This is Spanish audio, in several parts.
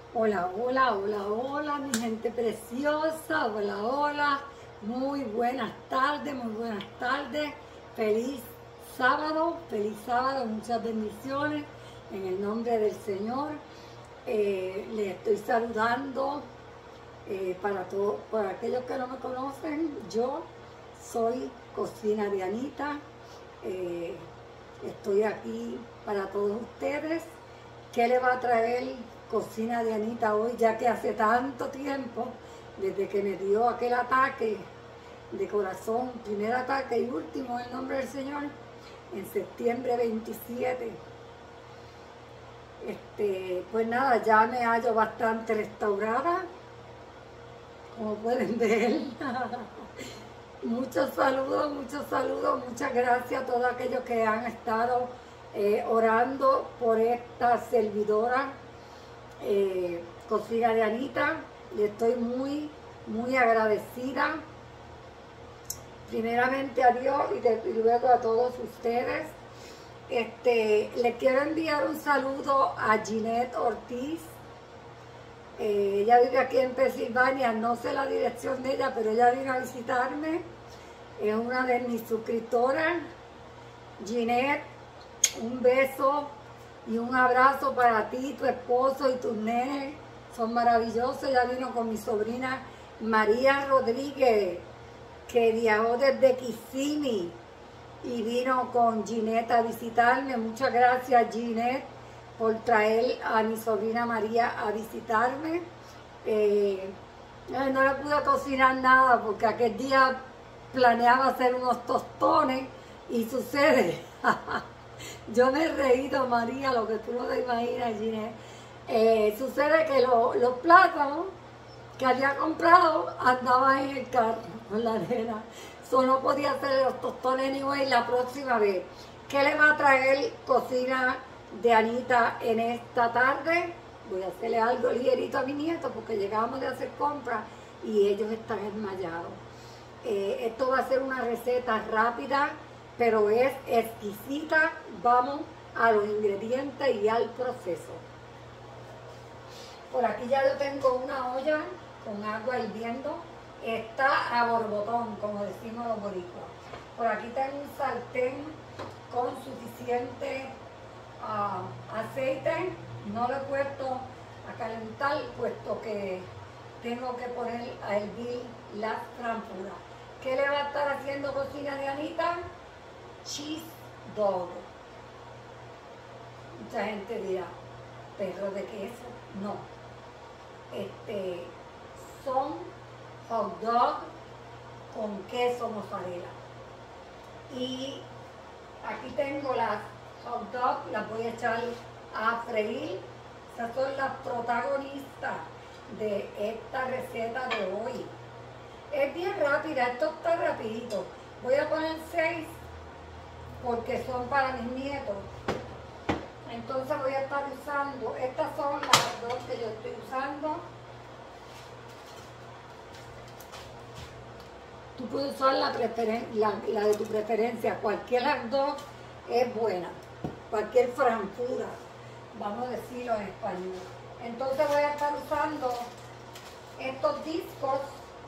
Hola, hola, hola, hola, mi gente preciosa, hola, hola, muy buenas tardes, muy buenas tardes, feliz sábado, muchas bendiciones en el nombre del Señor. Les estoy saludando para aquellos que no me conocen, yo soy Cocina de Anita, eh, estoy aquí para todos ustedes. ¿Qué le va a traer Cocina de Anita hoy? Ya que hace tanto tiempo, desde que me dio aquel ataque de corazón, primer ataque y último en el nombre del Señor, en septiembre 27. Pues nada, ya me hallo bastante restaurada, como pueden ver. Muchos saludos, muchas gracias a todos aquellos que han estado orando por esta servidora, Cocina de Anita. Le estoy muy, muy agradecida, primeramente a Dios y luego a todos ustedes. Le quiero enviar un saludo a Ginette Ortiz. Ella vive aquí en Pensilvania, no sé la dirección de ella, pero ella vino a visitarme. Es una de mis suscriptoras. Ginette, un beso y un abrazo para ti, tu esposo y tus nenes. Son maravillosos. Ella vino con mi sobrina María Rodríguez, que viajó desde Kissimmee y vino con Ginette a visitarme. Muchas gracias, Ginette, por traer a mi sobrina María a visitarme. No le pude cocinar nada porque aquel día planeaba hacer unos tostones y sucede, yo me he reído, María, lo que tú no te imaginas, Ginette. Sucede que los plátanos que había comprado andaban en el carro con la nena. Solo podía hacer los tostones anyway la próxima vez. ¿Qué le va a traer Cocina de Anita en esta tarde? Voy a hacerle algo ligerito a mi nieto porque llegamos de hacer compras y ellos están desmayados. Esto va a ser una receta rápida, pero es exquisita. Vamos a los ingredientes y al proceso. Por aquí ya yo tengo una olla con agua hirviendo. Está a borbotón, como decimos los boricuas. Por aquí tengo un sartén con suficiente aceite. No lo he puesto a calentar, puesto que tengo que poner a hervir las franfuras. ¿Qué le va a estar haciendo Cocina de Anita? Cheese dog. Mucha gente dirá, perro de queso. No. Son hot dog con queso mozzarella. Y aquí tengo las hot dog, las voy a echar a freír. Esas son las protagonistas de esta receta de hoy. Es bien rápida, esto está rapidito. Voy a poner 6 porque son para mis nietos. Entonces voy a estar usando, estas son las dos que yo estoy usando. Tú puedes usar la de tu preferencia, cualquier las dos es buena, cualquier francura, vamos a decirlo en español. Entonces voy a estar usando estos discos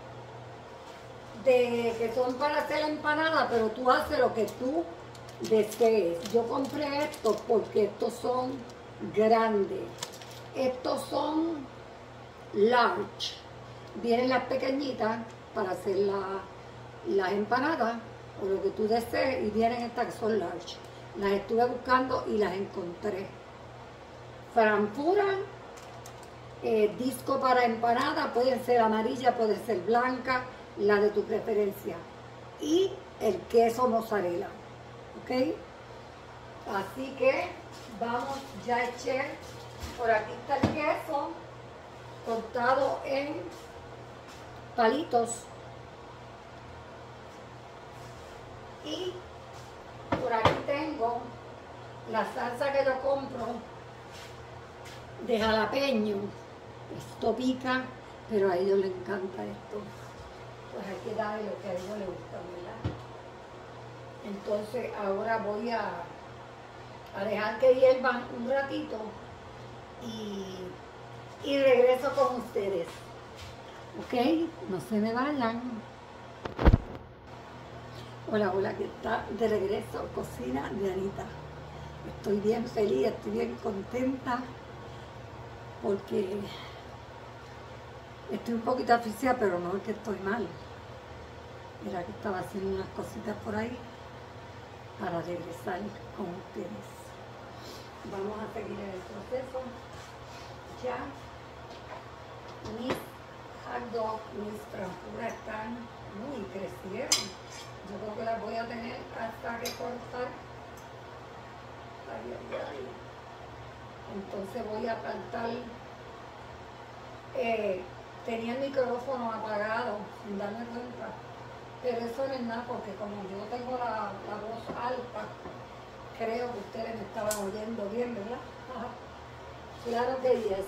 que son para hacer la empanada, pero tú haces lo que tú desees. Yo compré estos porque estos son grandes, estos son large, vienen las pequeñitas para hacer las empanadas o lo que tú desees, y vienen estas que son large. Las estuve buscando y las encontré. Frankfurt, disco para empanada, pueden ser amarilla, puede ser blanca, la de tu preferencia. Y el queso mozzarella, ¿ok? Así que vamos, ya eché, por aquí está el queso cortado en palitos. Y por aquí tengo la salsa que yo compro de jalapeño. Esto pica, pero a ellos les encanta esto. Pues hay que darle lo que a ellos les gusta, ¿verdad? Entonces ahora voy a dejar que hiervan un ratito y regreso con ustedes. Ok, no se me vayan. Hola, hola, ¿qué tal? De regreso, cocina de Anita. Estoy bien feliz, estoy bien contenta porque estoy un poquito asfixiada, pero no es que estoy mal. Mira que estaba haciendo unas cositas por ahí para regresar con ustedes. Vamos a seguir en el proceso. Ya mis hot dog, mis franjuras están muy crecieron. Yo creo que las voy a tener hasta que cortar. Ay, ay, ay. Entonces voy a plantar. Tenía el micrófono apagado sin darme cuenta. Pero eso no es nada porque como yo tengo la voz alta, creo que ustedes me estaban oyendo bien, ¿verdad? Ajá. Claro que yes.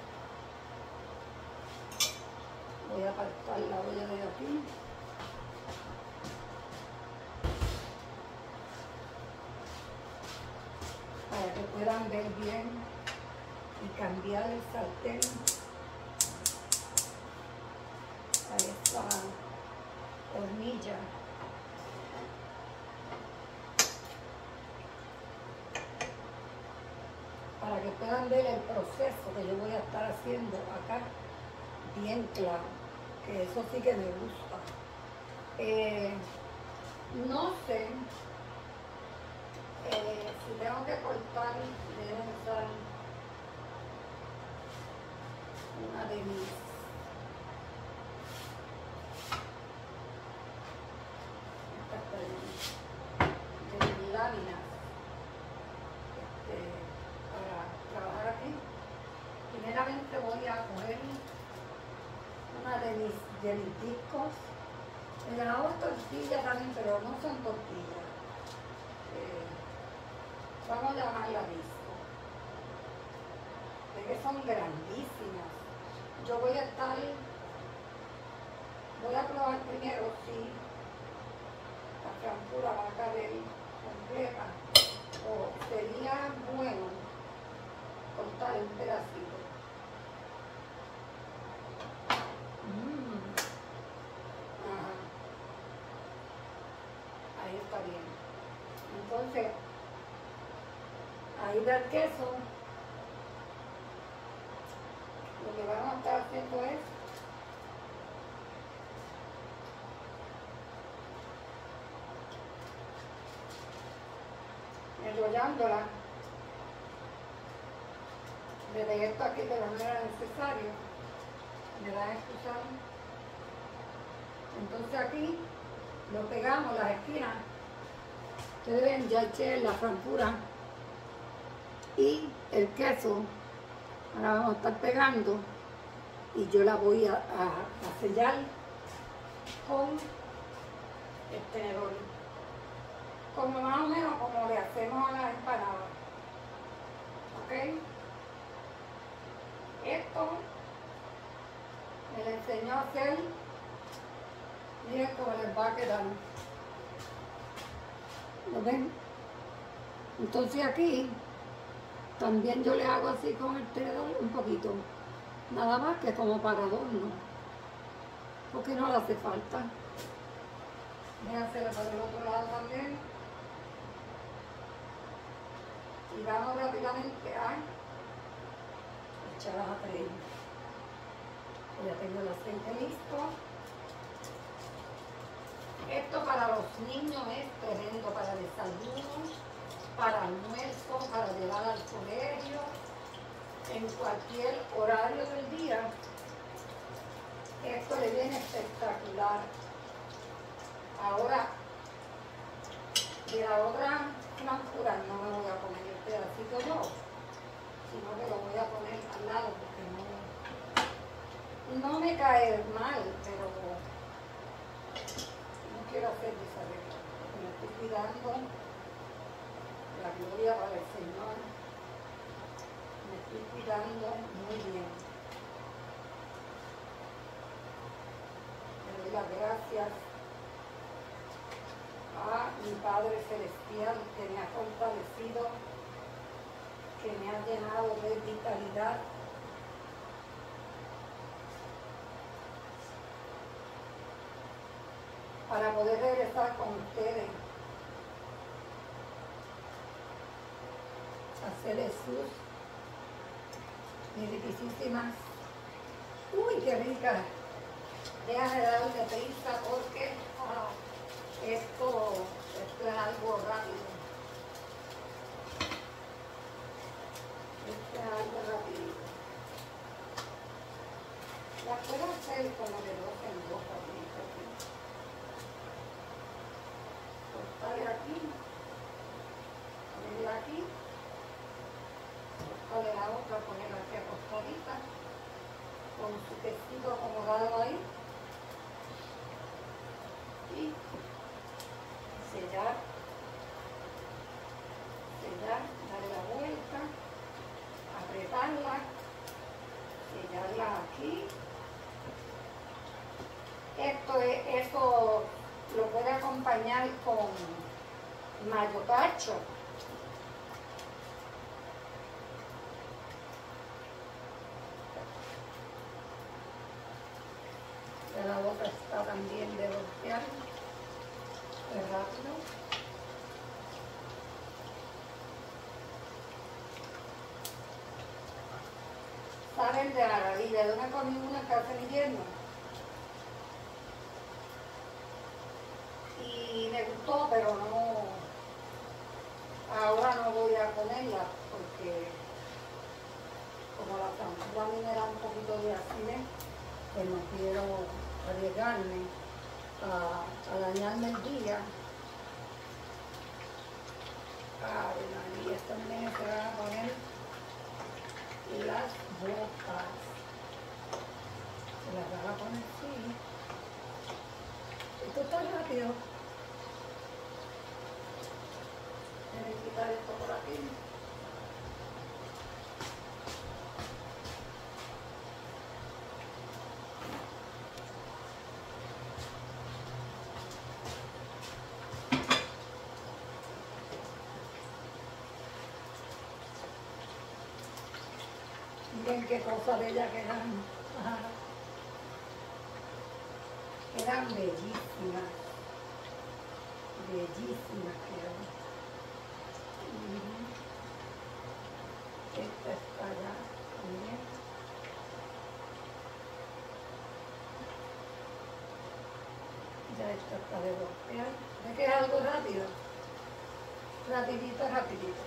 Voy a apartar la olla de aquí. Para que puedan ver bien y cambiar el sartén a esta hornilla. Para que puedan ver el proceso que yo voy a estar haciendo acá bien claro, que eso sí que me gusta. No sé si tengo que cortar, debo usar una de mis láminas para trabajar aquí. Primeramente voy a coger una de mis discos. Le hago tortillas también, pero no son tortillas. Vamos a llamarla disco. De que son grandísimas. Yo voy a probar primero si la franjura va a caer completa o sería bueno cortar un pedacito. Ajá. Ahí está bien. Entonces, ahí va el queso. Lo que vamos a estar haciendo es enrollándola. Desde esto aquí, pero no era necesario. Me da a excusar. Entonces aquí lo pegamos, las esquinas. Ustedes ven, ya eché la franjura y el queso. Ahora vamos a estar pegando y yo la voy a sellar con el tenedor. Como más o menos como le hacemos a las empanadas. ¿Ok? Esto me lo enseñó a hacer. Miren cómo les va a quedar. ¿Lo ven? Entonces aquí también yo le hago así con el tenedor un poquito. Nada más que como para adorno. Porque no le hace falta. Voy a hacerlo para el otro lado también. Y vamos rápidamente a echarlas a freír. Ya tengo el aceite listo. Esto para los niños es tremendo, para desayunos, para almuerzo, para llevar al colegio, en cualquier horario del día. Esto le viene espectacular. Ahora, de la otra franjura no me voy a poner el pedacito yo, sino que lo voy a poner al lado porque no me cae mal, pero no quiero hacer desarreglo. Me estoy cuidando, la gloria para el Señor. Me estoy cuidando muy bien. Le doy las gracias a mi Padre Celestial que me ha fortalecido, que me ha llenado de vitalidad, para poder regresar con ustedes. Hacer sus riquísimas. Uy, qué rica. Déjame darle prisa porque esto es algo rápido. Esto es algo rapidito. La puedo hacer como de dos en dos, aquí. Cortarle aquí. Ponerla aquí. Cortarle la otra, ponerla aquí acostadita. Con su quesito acomodado ahí. Y sellar, darle la vuelta, apretarla, sellarla aquí. Eso lo puede acompañar con mayo cacho. Ya la boca está también de voltear. Es rápido. Saben de maravilla. Yo me comí una que hace en invierno. Y me gustó, pero no. Ahora no voy a comerla porque como la temperatura a mí me da un poquito de acidez, pues no quiero arriesgarme a dañarme el día. Ay, María, esta nena se van a poner las botas. Se las van a poner así. Esto está rápido. Voy a quitar esto por aquí. Miren qué cosa bella que eran. Ajá. Eran bellísimas. Bellísimas que eran. Esta está allá también. Ya esta está de voltear. ¿Ves que es algo rápido? Rapidito, rapidito.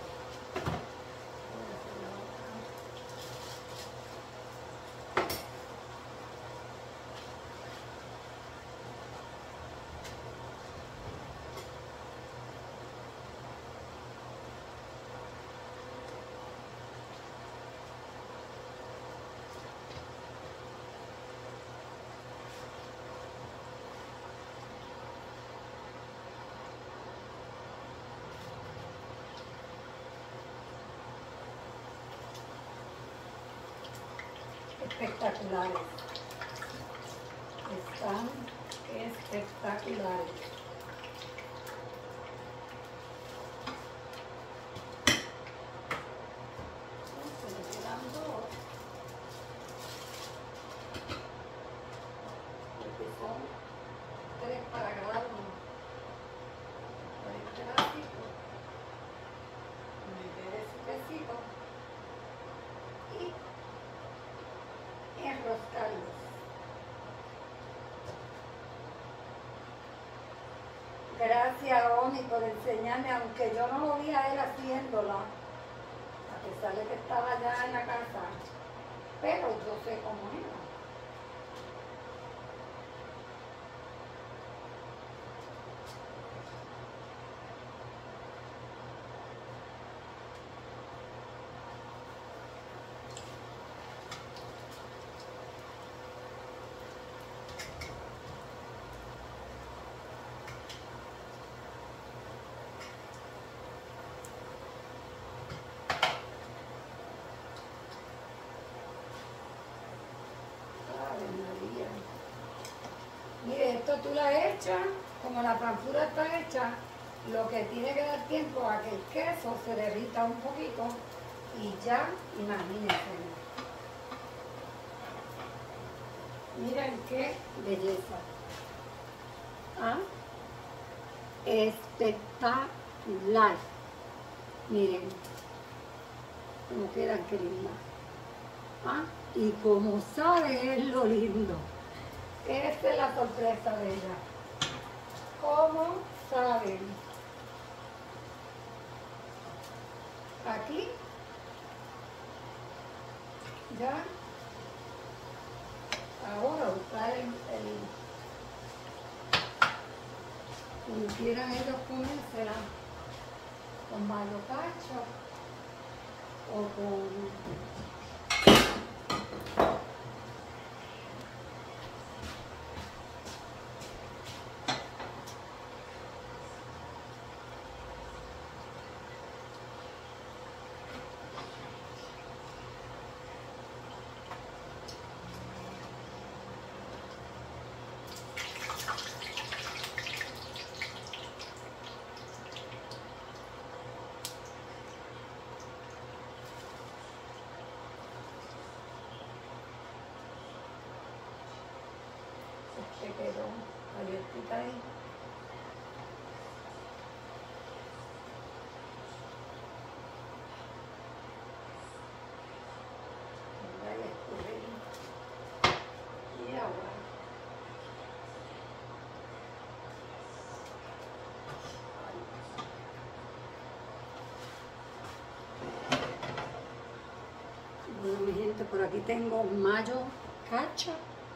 Espectaculares. Están espectaculares. Se me quedan dos. Porque son tres para cada uno. Por el pedacito. Meter ese pesito. Y enroscarlos. Gracias, Oni, por enseñarme, aunque yo no lo vi a él haciéndola, a pesar de que estaba allá en la casa, pero yo sé cómo era. Mire, esto tú la echas, como la panfura está hecha, lo que tiene que dar tiempo a que el queso se derrita un poquito y ya, imagínense. Miren qué belleza. ¿Ah? Espectacular. Miren cómo quedan, qué linda. ¿Ah? Y como saben, es lo lindo. Esta es la sorpresa de ella. ¿Cómo saben? Aquí, ya, ahora buscar como quieran ellos comérsela, con mayo cacho o con se quedó galletita ahí. Voy a escurrir. Y ahora bueno, mi gente, por aquí tengo mayo cacho.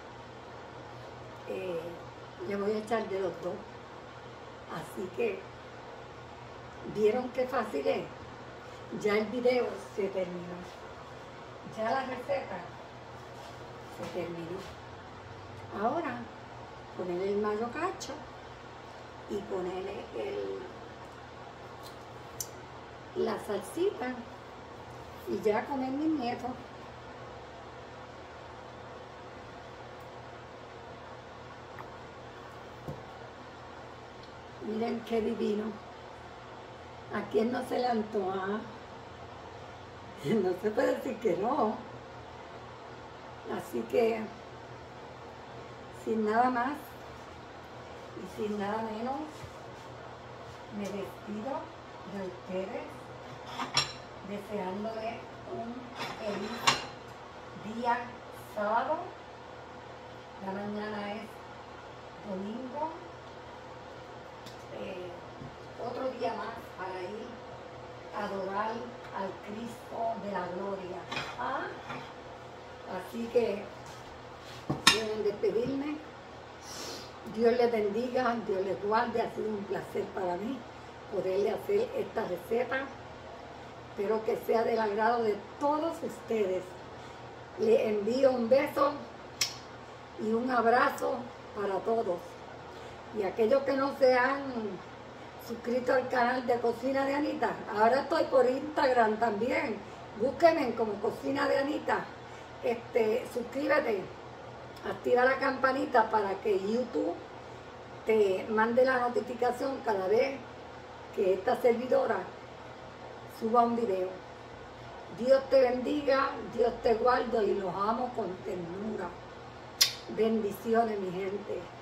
Le voy a echar de los dos. Así que, ¿vieron qué fácil es? Ya el video se terminó. Ya la receta se terminó. Ahora, ponerle el mayo cacho y ponerle la salsita y ya comer mis nietos. Miren qué divino. ¿A quién no se le antoja? No se puede decir que no. Así que, sin nada más y sin nada menos, me despido de ustedes, deseándole un feliz día sábado. La mañana es domingo. Otro día más para ir a adorar al Cristo de la gloria. ¿Ah? Así que quieren despedirme. Dios les bendiga, Dios les guarde. Ha sido un placer para mí poderle hacer esta receta. Espero que sea del agrado de todos ustedes. Les envío un beso y un abrazo para todos. Y aquellos que no se han suscrito al canal de Cocina de Anita, ahora estoy por Instagram también. Búsquenme como Cocina de Anita. Suscríbete, activa la campanita para que YouTube te mande la notificación cada vez que esta servidora suba un video. Dios te bendiga, Dios te guarde y los amo con ternura. Bendiciones, mi gente.